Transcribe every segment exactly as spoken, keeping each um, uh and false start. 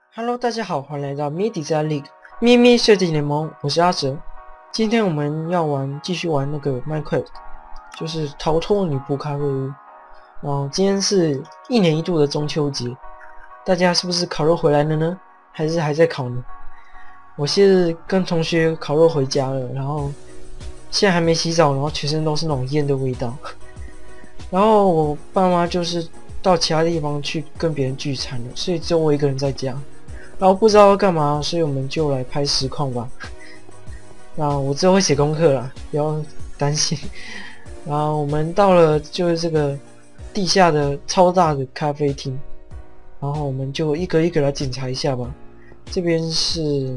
Hello， 大家好，欢迎来到 Mi Design League 咪咪设计联盟，我是阿哲。今天我们要玩，继续玩那个 Minecraft， 就是逃脱女仆咖啡屋。然后今天是一年一度的中秋节，大家是不是烤肉回来了呢？还是还在烤呢？我是跟同学烤肉回家了，然后现在还没洗澡，然后全身都是那种烟的味道。然后我爸妈就是到其他地方去跟别人聚餐了，所以只有我一个人在家。然后不知道要干嘛，所以我们就来拍实况吧。那我之后会写功课啦，不要担心。然后我们到了就是这个地下的超大的咖啡厅，然后我们就一个一个来检查一下吧。这边是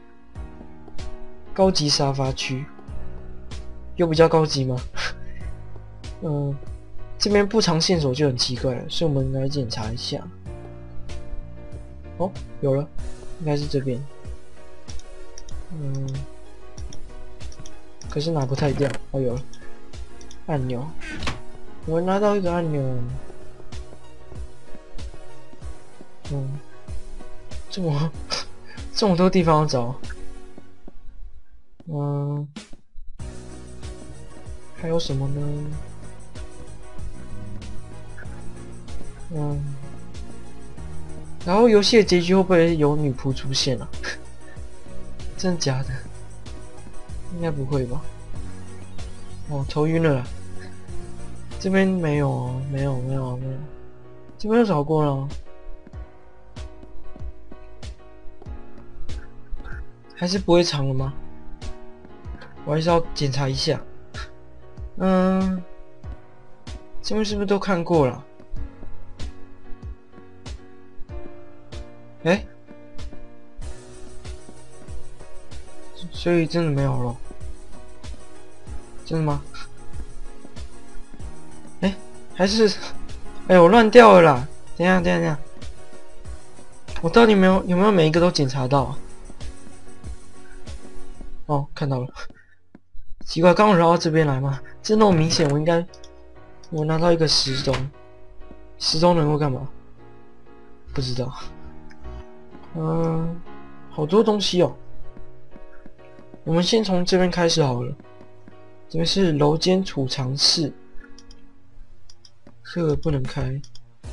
高级沙发区，有比较高级吗？嗯，这边不藏线索就很奇怪了，所以我们来检查一下。哦，有了，应该是这边。嗯，可是拿不太掉。哦，有了，按钮。我拿到一个按钮。嗯，这么这么多地方要找。嗯，还有什么呢？嗯。然后游戏的结局会不会有女仆出现啊？真的假的？应该不会吧？哦，头晕了啦。这边没有哦，没有没有没有，这边有找过了。还是不会藏了吗？我还是要检查一下。嗯，这边是不是都看过了？哎，所以真的没有了？真的吗？哎，还是，哎，我乱掉了啦！等一下，等一下，等一下，我到底没有有没有每一个都检查到啊？哦，看到了。奇怪，刚刚绕到这边来吗？真的那么明显，我应该，我拿到一个时钟，时钟能够干嘛？不知道。嗯，好多东西哦。我们先从这边开始好了。这边是楼间储藏室，这个不能开，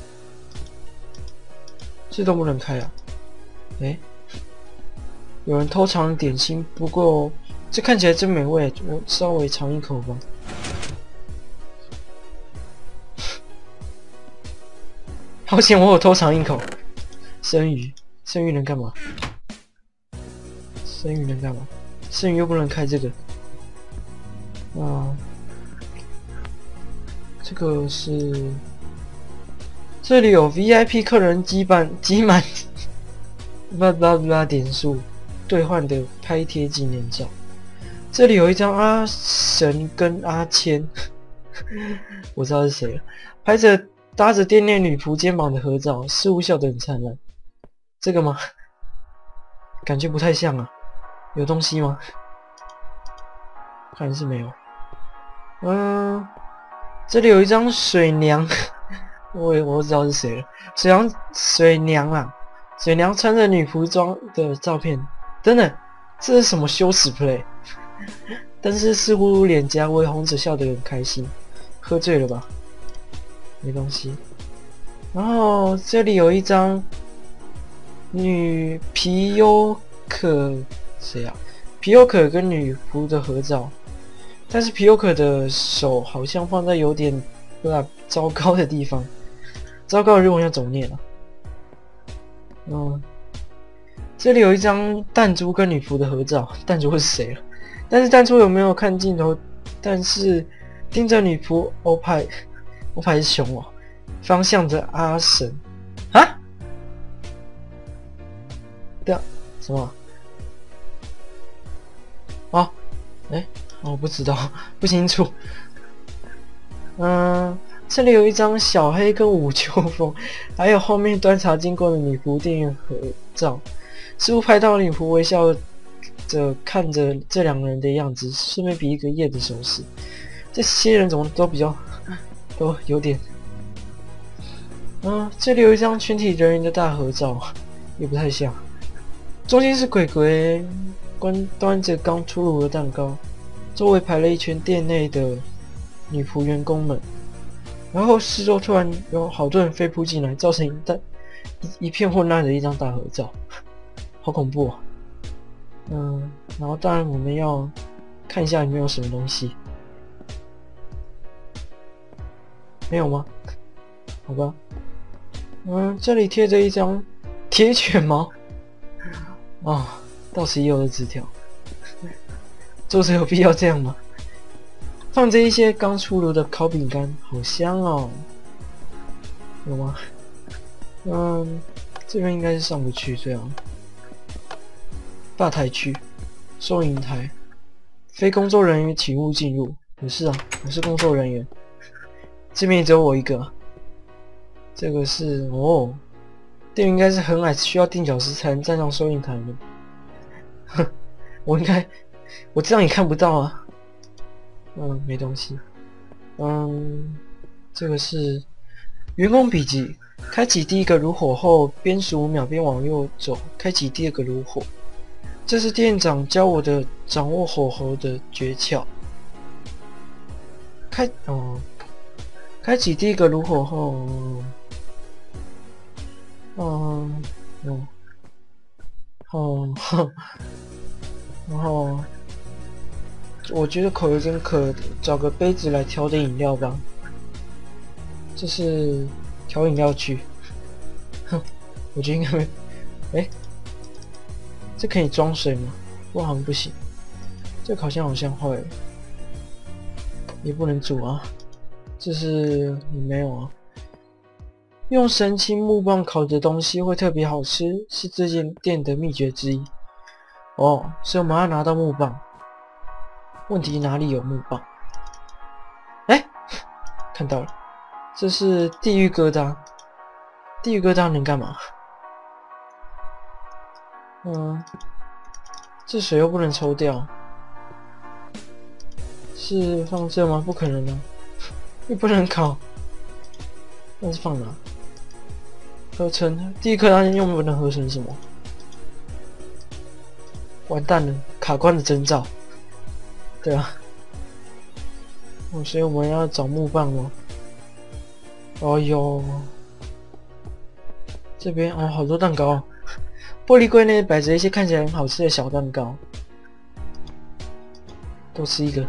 这都不能开啊！哎，有人偷藏点心，不过这看起来真美味，我稍微尝一口吧。好险，我有偷尝一口。生鱼，生鱼能干嘛？生鱼能干嘛？生鱼又不能开这个。啊，这个是，这里有 V I P 客人积满积满，巴拉巴拉点数兑换的拍贴纪念照。这里有一张阿神跟阿谦，我知道是谁了，拍着搭着电恋女仆肩膀的合照，似乎笑得很灿烂。这个吗？感觉不太像啊，有东西吗？看来是没有。嗯，这里有一张水娘，我也我知道是谁了。水娘，水娘啊，水娘穿着女仆装的照片。等等，这是什么羞耻 play？ 但是似乎脸颊微红着，笑得很开心。喝醉了吧？没东西。然后这里有一张女皮优可，谁啊？皮优可跟女仆的合照。但是皮尤可的手好像放在有点有点糟糕的地方，糟糕的日文要怎么念啊？嗯，这里有一张弹珠跟女仆的合照，弹珠是谁了？但是弹珠有没有看镜头？但是盯着女仆欧派，欧派是熊哦，方向的阿神啊？对啊，什么？哦，哎。我、哦、不知道，不清楚。嗯，这里有一张小黑跟武秋风，还有后面端茶经过的女仆店员合照，似乎拍到女仆微笑着看着这两个人的样子，顺便比一个耶的手势。这些人怎么都比较都有点……嗯，这里有一张全体人员的大合照， 也不太像。中间是鬼鬼端端着刚出炉的蛋糕，周围排了一圈店内的女仆员工们。然后四周突然有好多人飞扑进来，造成一大一一片混乱的一张大合照，好恐怖啊！嗯，然后当然我们要看一下有没有什么东西，没有吗？好吧，嗯，这里贴着一张铁犬毛，啊，到此一游的纸条，作者有必要这样吗？放着一些刚出炉的烤饼干，好香哦，有吗？嗯，这边应该是上不去，这样。吧台区，收银台，非工作人员请勿进入。不是啊，我是工作人员。这边只有我一个。这个是哦，店员应该是很矮，需要垫脚石才能站上收银台的。哼，我应该，我这样也看不到啊。嗯，没东西。嗯，这个是员工笔记。开启第一个炉火后，边数五秒边往右走，开启第二个炉火。这是店长教我的掌握火候的诀窍。开哦，开启第一个炉火后，嗯，哦，哦，然后。我觉得口有点渴，找个杯子来调点饮料吧。这是调饮料区，哼，我觉得应该没。哎、欸，这可以装水吗？不，好像不行。这烤箱好像坏了，也不能煮啊。这是也没有啊。用神清木棒烤的东西会特别好吃，是这间店的秘诀之一。哦，所以我们要拿到木棒。问题哪里有木棒？哎、欸，看到了，这是地狱疙瘩。地狱疙瘩能干嘛？嗯，这水又不能抽掉，是放这吗？不可能啊，又不能烤，那是放哪？合成地狱疙瘩又不能合成什么？完蛋了，卡关的征兆。对啊，哦，所以我们要找木棒哦。哦哟，这边哦，好多蛋糕哦。玻璃柜内摆着一些看起来很好吃的小蛋糕，多吃一个。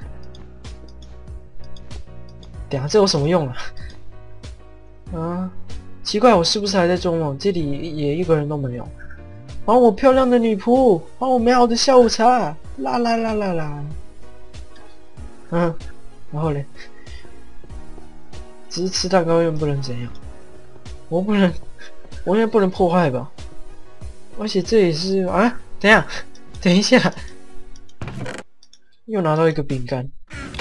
等下这有什么用啊？啊，奇怪，我是不是还在做梦？这里也一个人都没有。还我漂亮的女仆，还我美好的下午茶，啦啦啦啦啦。嗯，然后嘞，只是吃蛋糕又不能怎样，我不能，我应该不能破坏吧？而且这也是啊，等一下，等一下，又拿到一个饼干，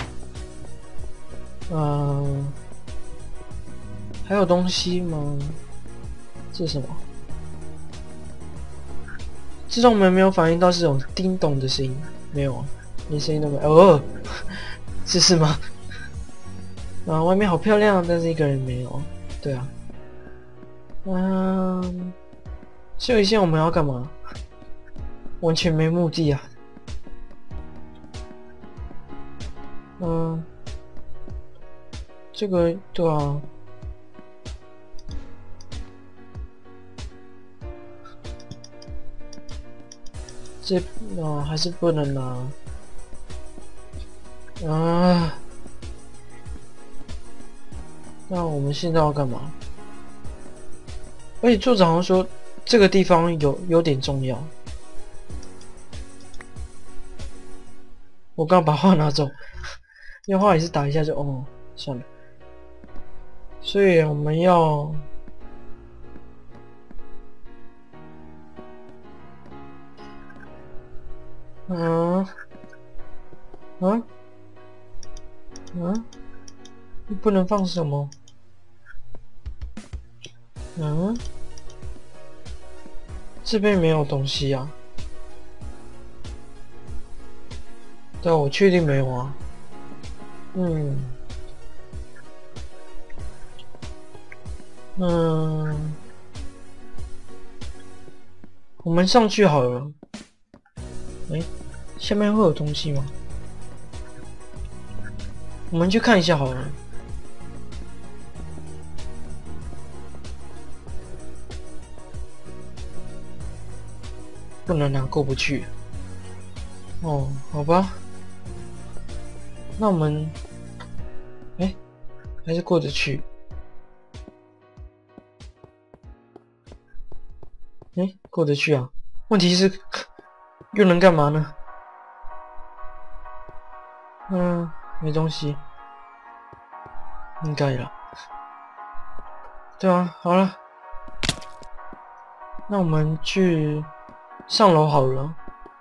嗯，还有东西吗？这是什么？自动门没有反应到这种叮咚的声音，没有啊，连声音都没有。哦，这是吗？啊，外面好漂亮，但是一个人没有。对啊，嗯，秀一下我们要干嘛？完全没目的啊。嗯，这个对啊。这哦还是不能拿。啊，那我们现在要干嘛？而且作者好像说这个地方有有点重要。我刚把画拿走，因为画也是打一下就哦，算了。所以我们要，嗯，嗯，嗯，不能放什么？嗯，这边没有东西啊。对啊，我确定没有啊。嗯，嗯， 我们上去好了。哎，下面会有东西吗？我们去看一下好了。不能啊，过不去。哦，好吧。那我们，哎，还是过得去。哎，过得去啊。问题是，又能干嘛呢？嗯，没东西。应该了。对啊，好了。那我们去上楼好了。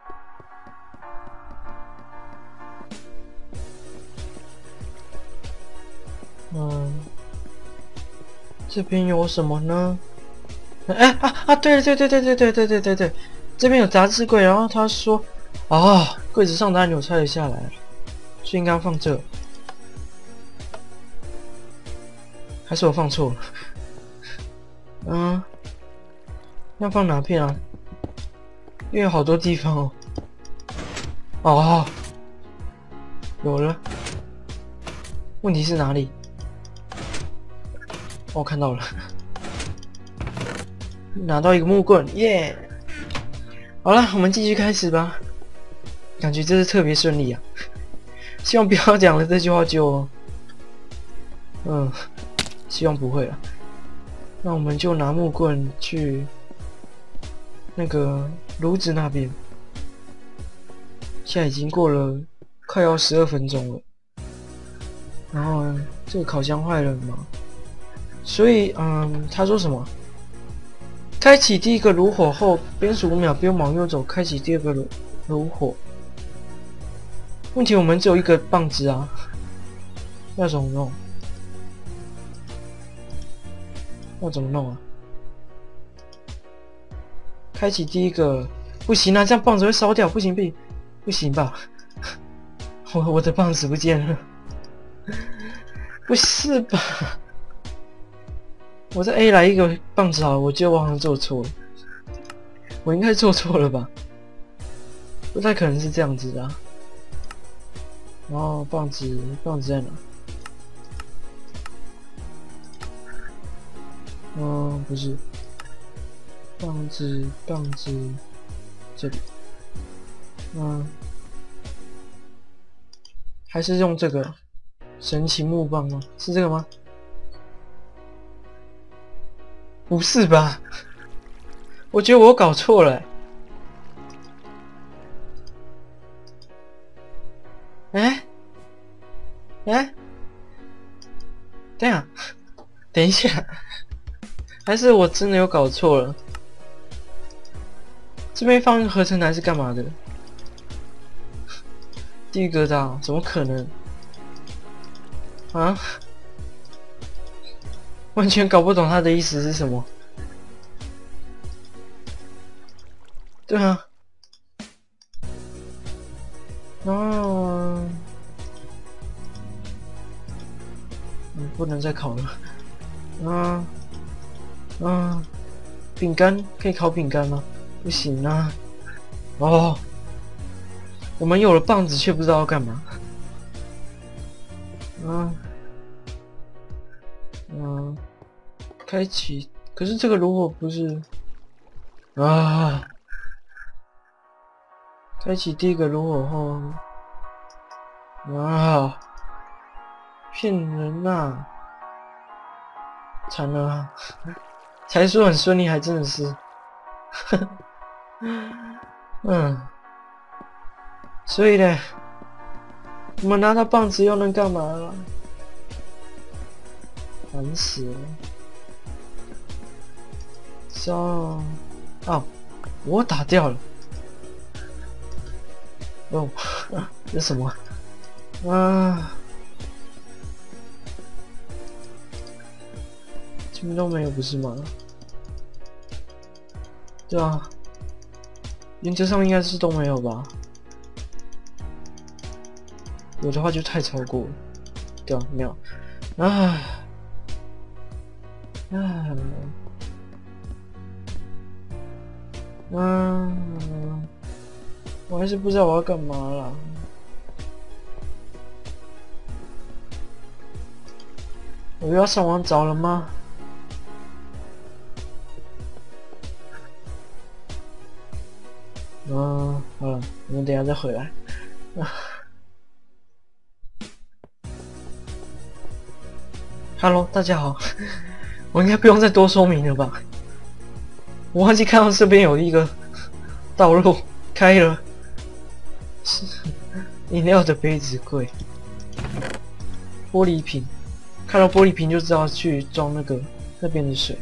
嗯，这边有什么呢？哎啊啊！对对对对对对对对对对，这边有杂志柜，然后他说，啊，柜子上的按钮拆了下来，所以应该要放这，还是我放错了？嗯，要放哪片啊？因为有好多地方哦。哦，有了。问题是哪里？哦，看到了。拿到一个木棍，耶！好了，我们继续开始吧。感觉这次特别顺利啊！希望不要讲了这句话就……嗯，希望不会了。那我们就拿木棍去那个炉子那边。现在已经过了快要十二分钟了。然后这个烤箱坏了嘛？所以，嗯，他说什么？开启第一个炉火后，边数五秒，边往右走，开启第二个炉炉火。问题我们只有一个棒子啊，要怎么弄？要怎么弄啊？开启第一个，不行啊，这样棒子会烧掉，不行，不不行吧？我我的棒子不见了，不是吧？我在 A 来一个棒子好了，我觉得我好像做错了，我应该做错了吧？不太可能是这样子的啊。然后棒子棒子在哪？嗯，不是，棒子棒子这里，嗯，还是用这个神奇木棒吗？是这个吗？不是吧？我觉得我搞错了、欸。哎、欸、哎、欸，等下，等一下，还是我真的有搞错了？这边放合成台是干嘛的？地狱疙瘩？怎么可能？啊？完全搞不懂他的意思是什么。对啊。哦。嗯，不能再烤了。啊。啊。饼干可以烤饼干吗？不行啊。哦。我们有了棒子，却不知道要干嘛。嗯。嗯。开启，可是这个炉火不是啊？开启第一个炉火后，啊！骗人呐、啊！惨了、啊，才说很顺利，还真的是，嗯。所以呢，我们拿到棒子又能干嘛了？烦死了！糟啊！我打掉了。哦，这什么？啊！这边都没有，不是吗？对啊，原则上应该是都没有吧？有的话就太超过了。对啊，没有。啊！啊！ 嗯，我还是不知道我要干嘛啦。我又要上网找了吗？嗯，好了，我们等一下再回来。啊 Hello， 大家好，我应该不用再多说明了吧？我忘记看到这边有一个道路开了，是饮料的杯子柜，玻璃瓶，看到玻璃瓶就知道去装那个那边的水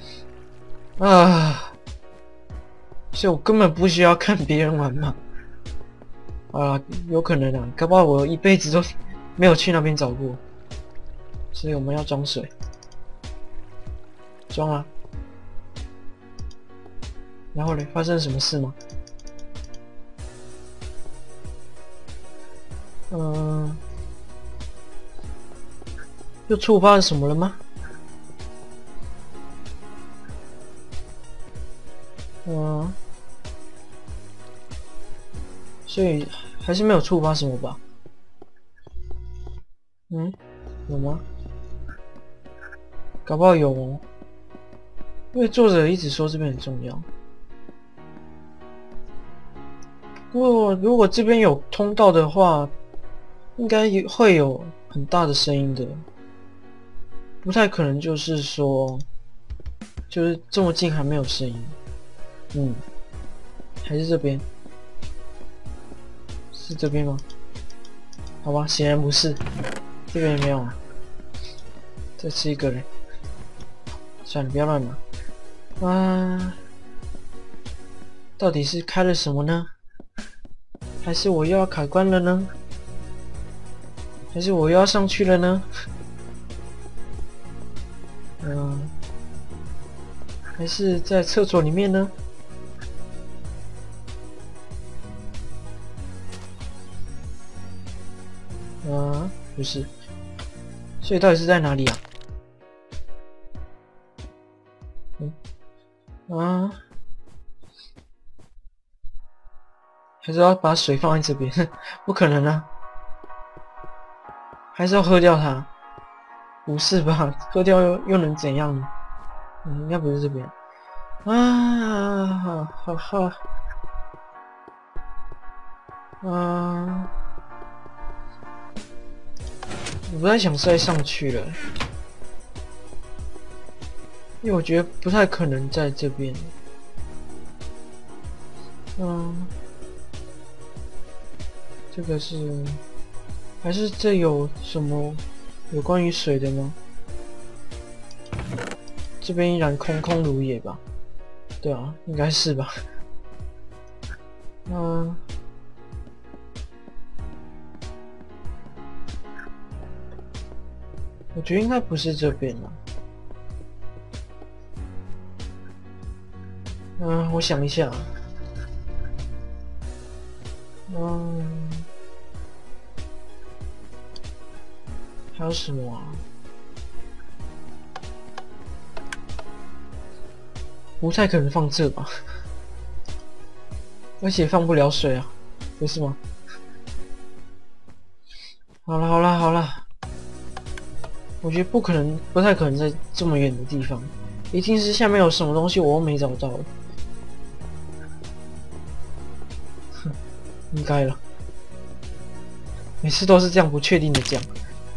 啊，所以我根本不需要看别人玩嘛。啊，有可能啊，搞不好我一辈子都没有去那边找过，所以我们要装水，装啊。然后嘞，发生了什么事吗？嗯，又触发了什么了吗？嗯，所以还是没有触发什么吧？嗯，有吗？搞不好有哦，因为作者一直说这边很重要。不过如果这边有通道的话，应该也会有很大的声音的，不太可能就是说，就是这么近还没有声音。嗯，还是这边？是这边吗？好吧，显然不是，这边也没有啊。再吃一个人，算了，不要乱拿。啊，到底是开了什么呢？还是我又要卡关了呢？还是我又要上去了呢？嗯，还是在厕所里面呢？啊，不是，所以到底是在哪里啊？嗯，啊，还是要把水放在这边？不可能啊！还是要喝掉它？不是吧？喝掉又又能怎样呢？嗯，应该不是这边。啊，哈哈，啊，我不太想再上去了，因为我觉得不太可能在这边。嗯，这个是，还是这有什么有关于水的吗？这边依然空空如也吧？对啊，应该是吧。嗯，我觉得应该不是这边了。嗯，我想一下。嗯，还有什么啊？不太可能放这吧？而且放不了水啊，不是吗？好了好了好了，我觉得不可能，不太可能在这么远的地方，一定是下面有什么东西我又没找到。哼，应该了，每次都是这样不确定的讲。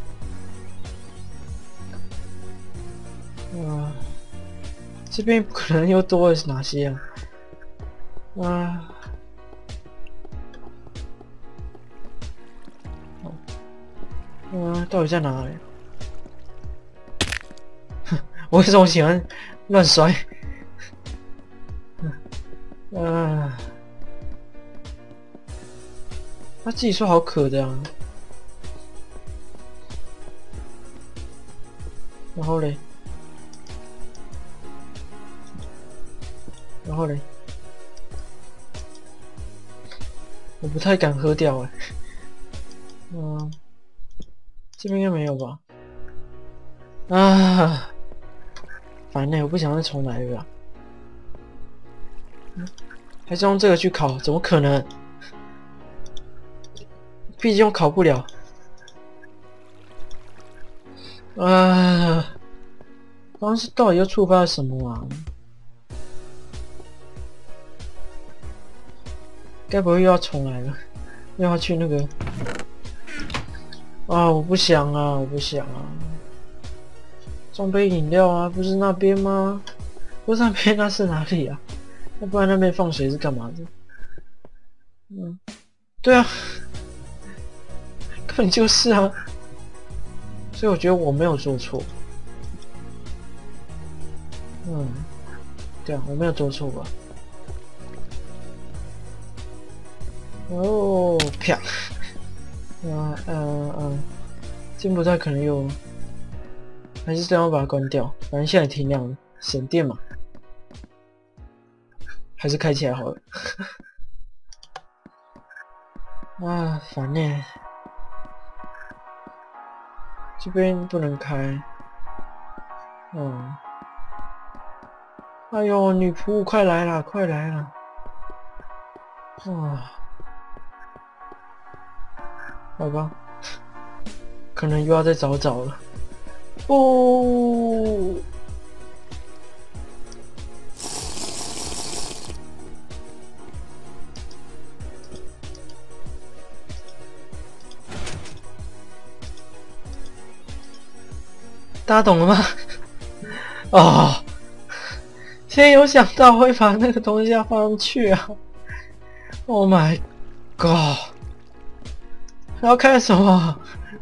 啊，这边可能又多了哪些啊？啊。嗯，到底在哪里？我为什么喜欢乱摔？嗯，他自己说好渴的啊。然后嘞，然后嘞，我不太敢喝掉哎。嗯，这边应该没有吧？啊，烦呢，我不想再重来了啦。 还是用这个去烤？怎么可能？毕竟我烤不了。啊！刚是到底又触发了什么啊？该不会又要重来了？又要去那个？啊！我不想啊！我不想啊！装杯饮料啊，不是那边吗？不是那边，那是哪里啊？要不然那边放水是干嘛的？嗯，对啊，根本就是啊。所以我觉得我没有做错。嗯，对啊，我没有做错吧？哦，啪！嗯嗯嗯，进不太可能有，还是这样把它关掉。反正现在挺亮的，省电嘛。还是开起来好了。啊，烦呢。这边不能开。嗯。哎呦，女仆快来了，快来了！啊，好吧，可能又要再找找了。不，大家懂了吗？哦，现在有想到会把那个东西要放上去啊 ！Oh my god！ 还要看什么？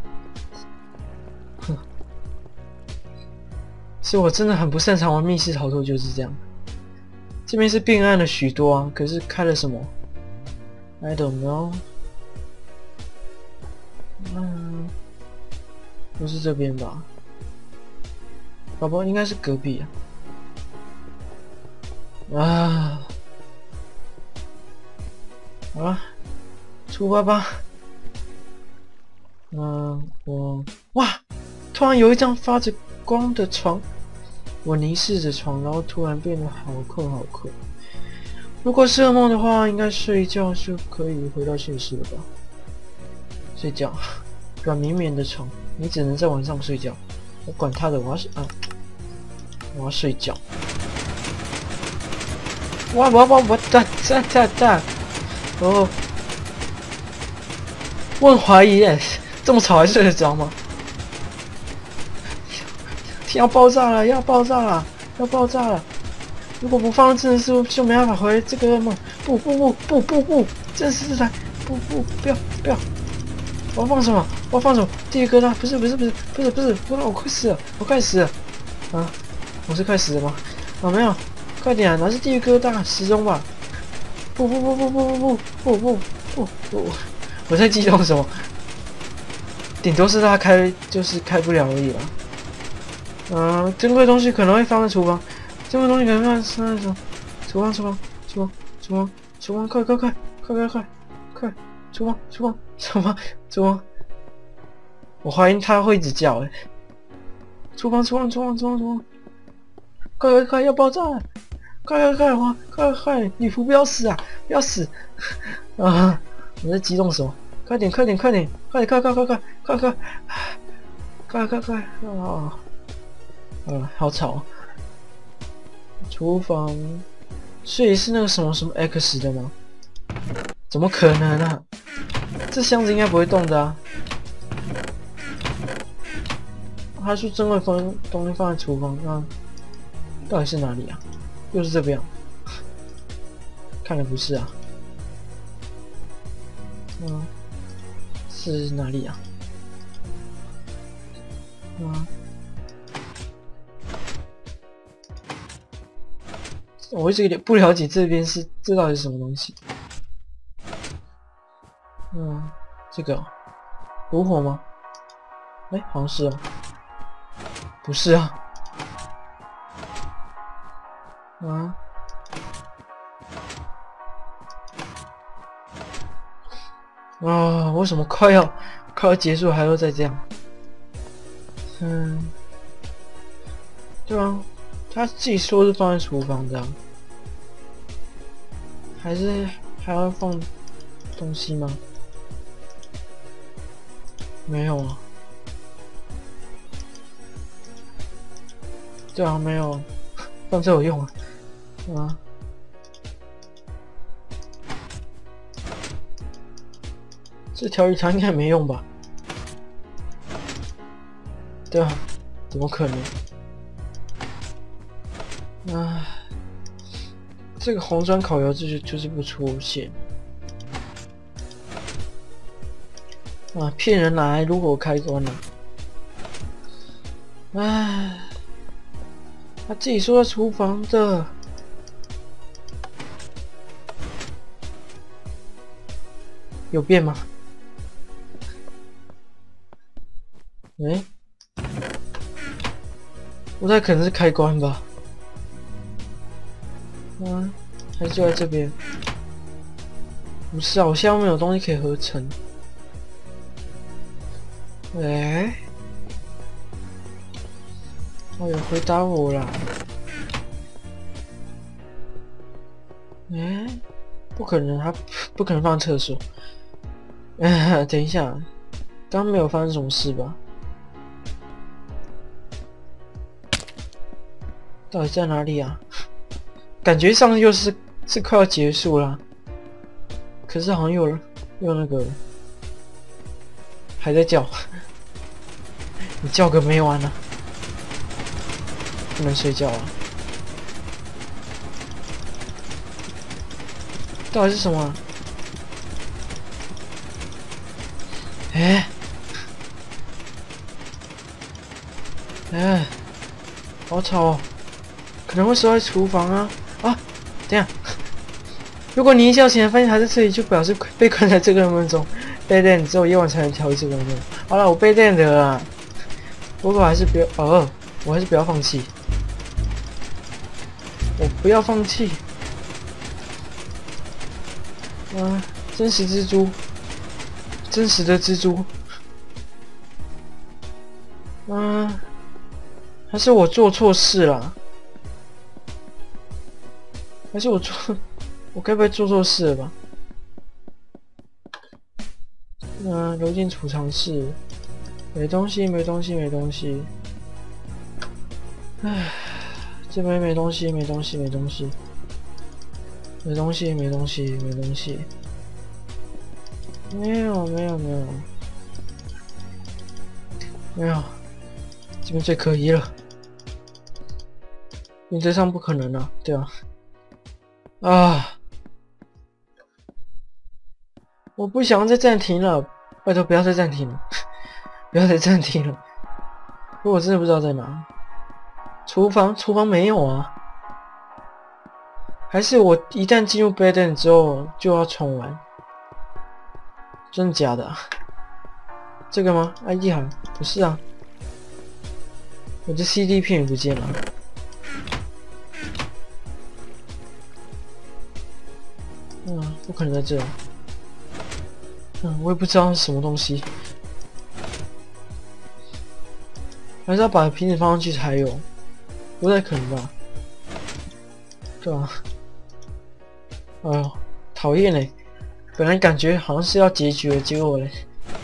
是我真的很不擅长玩密室逃脱，就是这样。这边是变暗了许多啊，可是开了什么 ？I don't know。嗯，不是这边吧？宝宝应该是隔壁啊。啊，好了，出发吧。嗯，我哇，突然有一张发着光的床，我凝视着床，然后突然变得好困好困。如果是噩梦的话，应该睡一觉就可以回到现实了吧？睡觉，软绵绵的床，你只能在晚上睡觉。我管他的，我要是啊，我要睡觉。哇哇哇哇哒哒哒哒！哦，我很怀疑耶，这么吵还睡得着吗？要爆炸了！要爆炸了！要爆炸了！如果不放，真的是就没办法回这个噩梦。不不不不不不，真是来！不不不要不要！我要放什么？我要放什么？地狱疙瘩？不是不是不是不是不是！我我快死了！我快死了！啊！我是快死了吗？啊没有！快点啊！哪是地狱疙瘩？时钟吧！不不不不不不不不不不不！我在激动什么？顶多是他开就是开不了而已啦。嗯、呃，珍贵东西可能会放在厨房，珍贵东西可能放在什么？厨房，厨房，厨房，厨房，厨房，快快快快快快快！厨房，厨房，厨房，厨房！我怀疑他会一直叫哎！厨房，厨房，厨房，厨房，厨房！快快快，要爆炸了！快快快，快快快！女仆不要死啊！不要死！啊！我在激动什么？快点快点快点快点快快快快快快快快快啊！啊，好吵！厨房，所以是那个什么什么 X 的吗？怎么可能啊？这箱子应该不会动的啊！他说真会放东西放在厨房，那到底是哪里啊？又是这边、啊？看来不是啊。嗯，是哪里啊？嗯。我一直有点不了解这边是这到底是什么东西。嗯，这个炉火吗？哎、欸，好像是啊。不是啊。啊。啊！为什么快要快要结束还要再这样？嗯。对啊。他自己说是放在厨房的、啊， 还是还要放东西吗？没有啊。对啊，没有，放这有用啊。啊。这条鱼塘应该没用吧？对啊，怎么可能？啊，这个红砖烤窑就是就是不出现。啊，骗人来！如果我开关了，唉，他自己说在厨房的，有变吗？哎，不太可能是开关吧？啊，还是就在这边？不是啊，我现在没有东西可以合成。哎，哦，有回答我啦。哎，不可能，他不可能放厕所。哎，等一下，刚刚没有发生什么事吧？到底在哪里啊？感觉上又是是快要结束了，可是好像又又那个还在叫，你叫个没完啊！不能睡觉啊！到底是什么啊？哎哎，好吵哦！可能会收在厨房啊啊！等一下，如果你一觉醒来发现还在这里，就表示被困在这个梦中。被电只有夜晚才能调这个梦。好了，我被电的了，不过还是不要哦，我还是不要放弃，我不要放弃。啊，真实蜘蛛，真实的蜘蛛。啊，还是我做错事了？还是我做，我该不会做错事了吧？嗯，流进储藏室，没东西，没东西，没东西。唉，这边没东西，没东西，没东西，没东西，没东西，没东西。没有，没有，没有，没有。这边最可疑了，原则上不可能啊，对吧？啊！我不想再暂停了，拜托不要再暂停了，不要再暂停了。如果我真的不知道在哪，厨房，厨房没有啊？还是我一旦进入 bed end 之后就要重玩？真的假的啊？这个吗 ？I D 函不是啊，我的 C D 片也不见了。嗯，不可能在这。嗯，我也不知道是什么东西，还是要把瓶子放上去才有，不太可能吧？对吧？哎呦，讨厌嘞！本来感觉好像是要结局了，结果嘞，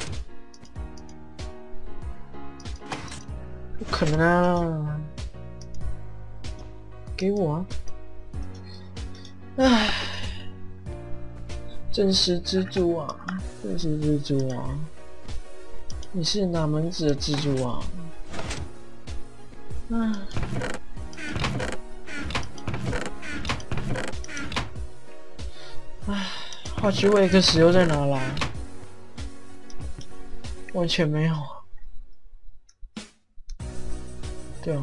不可能啊！给我啊！唉，真实蜘蛛啊，真实蜘蛛啊！你是哪门子的蜘蛛啊？唉。唉，化区维克石又在哪啦？完全没有。对啊，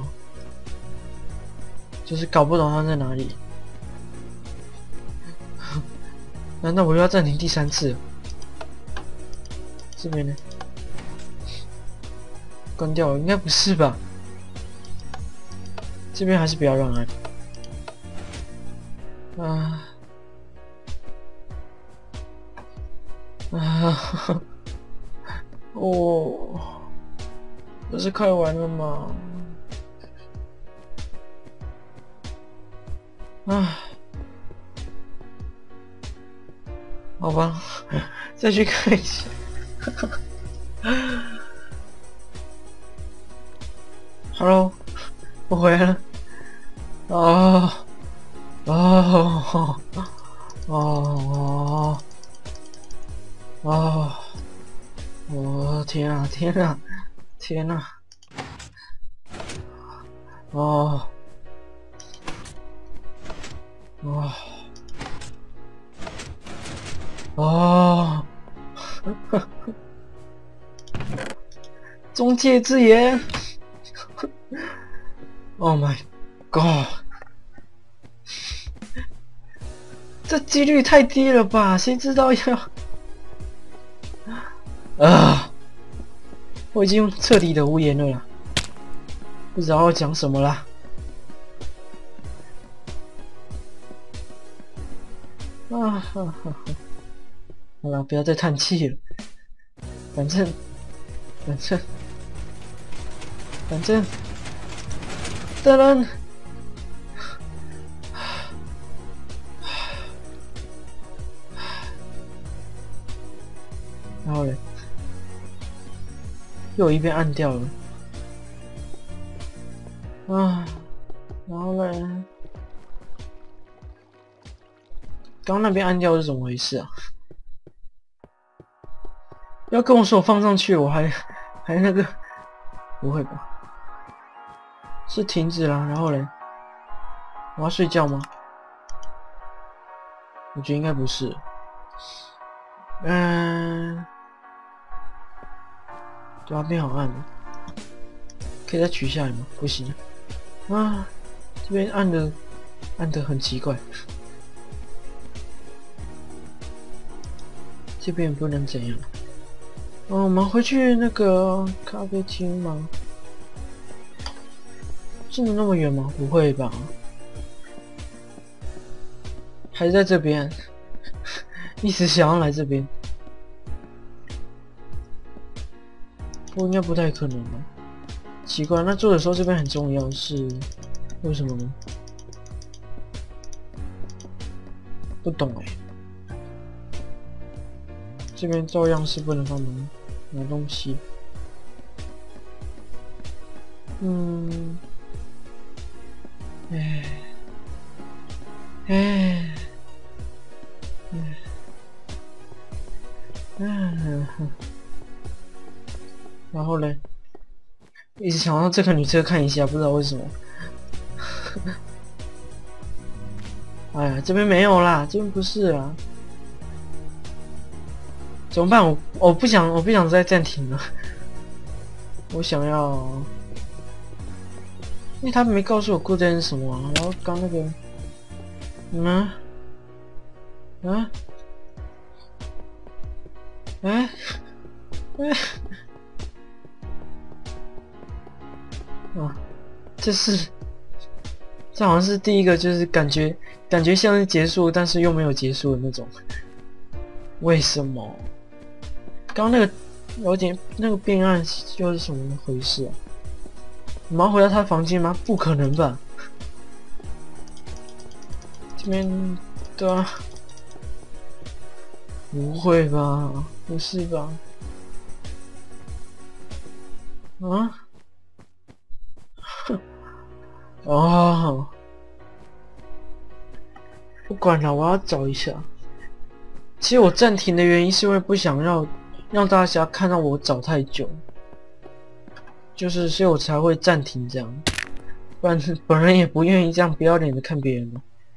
就是搞不懂它在哪里。难道我又要暂停第三次？这边呢？关掉了？应该不是吧？这边还是不要让按。啊。啊，哦，不是快完了吗？啊， 好吧，再去看一下。Hello， 我回来了。哦，哦，哦，哦，我天啊，天啊，天啊！哦，哦，哦，中介之言。Oh my god！ 这几率太低了吧？谁知道要……啊！我已经彻底的无言了啦，不知道要讲什么啦。啊哈哈哈！好了，不要再叹气了。反正，反正，反正，的人。然后嘞，又一遍按掉了。啊，然后嘞，刚刚那边按掉是怎么回事啊？不要跟我说我放上去，我还还那个，不会吧？是停止了，然后嘞，我要睡觉吗？我觉得应该不是。嗯。对啊，变好暗了，可以再取下来吗？不行啊，这边按的按的很奇怪，这边不能怎样？哦，我们回去那个咖啡厅吗？真的那么远吗？不会吧？还在这边，一直想要来这边。我应该不太可能吧？奇怪，那做的时候这边很重要，是为什么呢？不懂哎、欸。这边照样是不能帮忙拿东西。嗯，哎，哎，哎，嗯。然后嘞，一直想到这个女车看一下，不知道为什么。哎呀，这边没有啦，这边不是啦。怎么办？我我不想，我不想再暂停了。我想要，因为他没告诉我固件是什么、啊。然后刚那个，嗯啊，啊，哎，哎。啊，这是，这好像是第一个，就是感觉感觉像是结束，但是又没有结束的那种。为什么？刚刚那个有点那个变暗又是什么回事啊？我们要回到他房间吗？不可能吧？这边对啊，不会吧？不是吧？啊？哦，不管了，我要找一下。其实我暂停的原因是因为不想要让大家看到我找太久，就是所以我才会暂停这样，不然本人也不愿意这样不要脸的看别人嘛，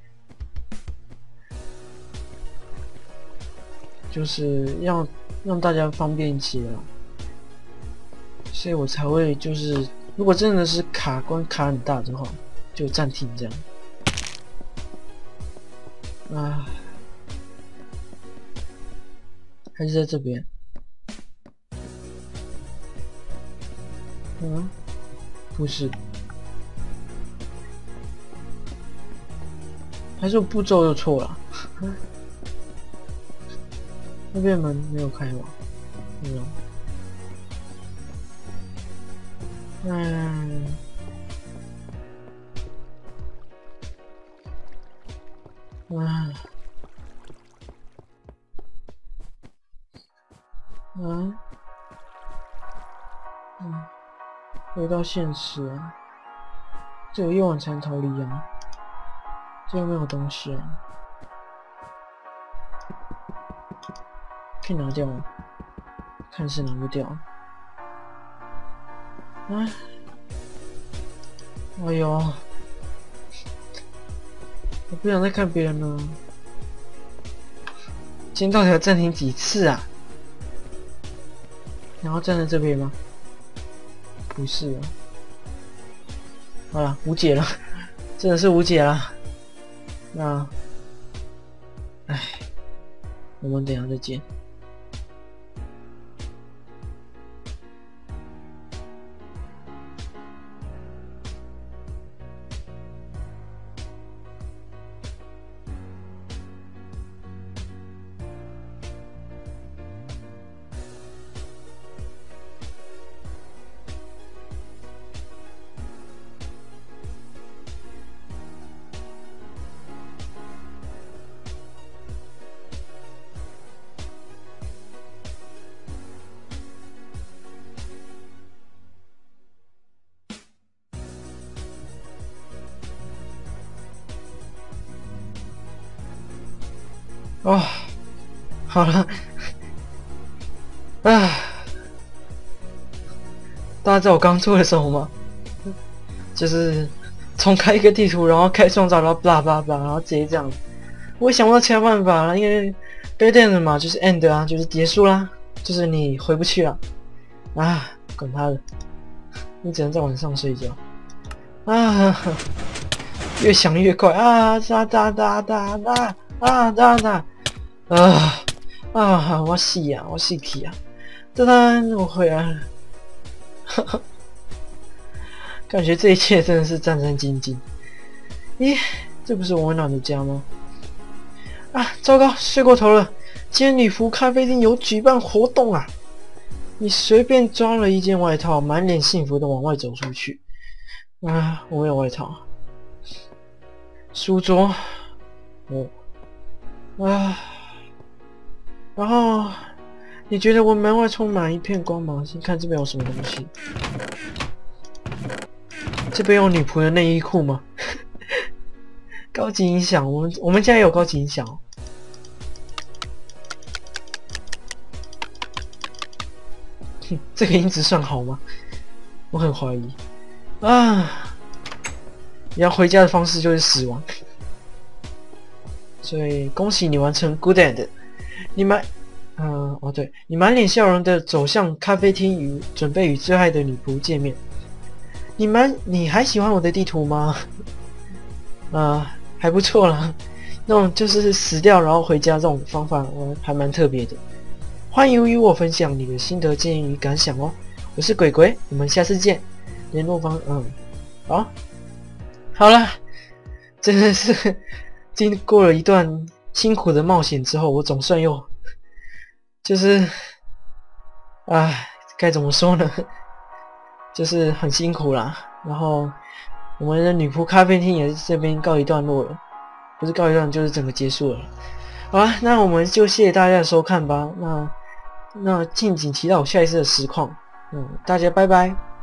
就是要让大家方便一些啦，所以我才会就是如果真的是卡关卡很大的话，就暂停这样。啊，还是在这边。嗯，不是，还是我步骤又错了。那边门没有开吗？没有。嗯。啊。 嗯，嗯，回到现实啊，只有夜晚才能逃离啊，这又没有东西啊，可以拿掉吗？看是拿不掉。哎，哎呦，我不想再看别人了。今天到底要暂停几次啊？然后站在这边吗？不是啊。好了，无解了，真的是无解了。那，唉，我们等一下再见。哦，好了，啊，大家知道我刚做了什么吗？就是重开一个地图，然后开创造，然后 blah blah blah，然后直接这样。我也想不到其他办法了，因为 bad end 嘛，就是 end 啊，就是结束啦，就是你回不去了。啊，管他的，你只能在晚上睡觉。啊，越想越快啊！哒哒哒哒哒啊哒哒。啊啊！我死呀！我死去啊！噔噔，我回来了。哈哈，感觉这一切真的是战战兢兢。咦，这不是我温暖的家吗？啊，糟糕，睡过头了。今天女仆咖啡厅有举办活动啊！你随便抓了一件外套，满脸幸福的往外走出去。啊，我没有外套。书桌，哦，啊。然后你觉得我门外充满一片光芒？先看这边有什么东西。这边有女仆的内衣裤吗？高级音响，我们我们家也有高级音响哦。哼，这个音质算好吗？我很怀疑。啊！你要回家的方式就是死亡。所以恭喜你完成 Good End。你满，嗯、呃，哦对，你满脸笑容的走向咖啡厅，与准备与最爱的女仆见面。你们，你还喜欢我的地图吗？呃，还不错啦，那种就是死掉然后回家这种方法，我还蛮特别的。欢迎与我分享你的心得建议与感想哦。我是鬼鬼，我们下次见。联络方，嗯，好，好了，真的是经过了一段辛苦的冒险之后，我总算又就是，唉，该怎么说呢？就是很辛苦啦。然后我们的女仆咖啡厅也是这边告一段落了，不是告一段，就是整个结束了。好啦，那我们就谢谢大家的收看吧。那那敬请期待我下一次的实况。嗯，大家拜拜。